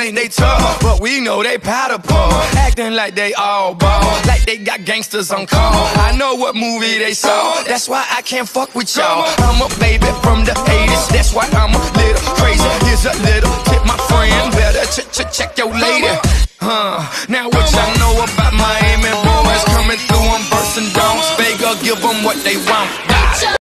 think they tough, but we know they powder puff. Acting like they all ball, like they got gangsters on call. I know what movie they saw, that's why I can't fuck with y'all. I'm a baby from the 80s, that's why I'm a little crazy. Here's a little tip, my friend, better check your lady. Now what y'all know about Miami boys coming through on Burst and Don'ts? Vega, give them what they want.